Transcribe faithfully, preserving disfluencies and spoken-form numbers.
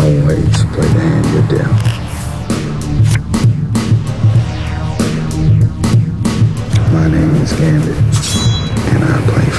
always play the hand you're dealt. My name is Gambit, and I play